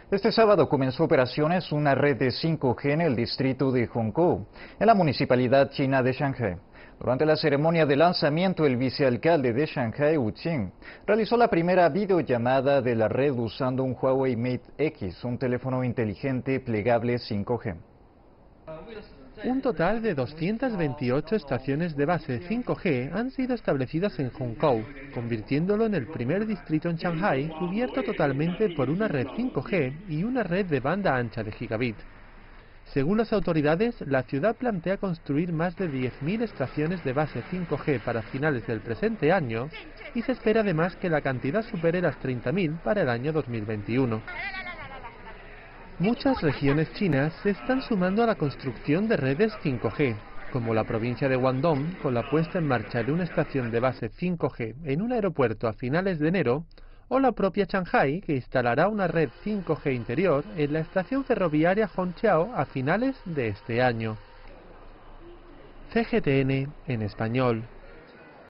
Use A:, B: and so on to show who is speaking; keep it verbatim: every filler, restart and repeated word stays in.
A: Este sábado comenzó operaciones una red de cinco G en el distrito de Hongkou, en la municipalidad china de Shanghái. Durante la ceremonia de lanzamiento, el vicealcalde de Shanghái, Wu Qing, realizó la primera videollamada de la red usando un Huawei Mate X, un teléfono inteligente plegable cinco G.
B: Un total de doscientas veintiocho estaciones de base cinco G han sido establecidas en Hongkou, convirtiéndolo en el primer distrito en Shanghái cubierto totalmente por una red cinco G y una red de banda ancha de gigabit. Según las autoridades, la ciudad plantea construir más de diez mil estaciones de base cinco G para finales del presente año y se espera además que la cantidad supere las treinta mil para el año dos mil veintiuno. Muchas regiones chinas se están sumando a la construcción de redes cinco G, como la provincia de Guangdong, con la puesta en marcha de una estación de base cinco G en un aeropuerto a finales de enero, o la propia Shanghái, que instalará una red cinco G interior en la estación ferroviaria Hongqiao a finales de este año. C G T N en español.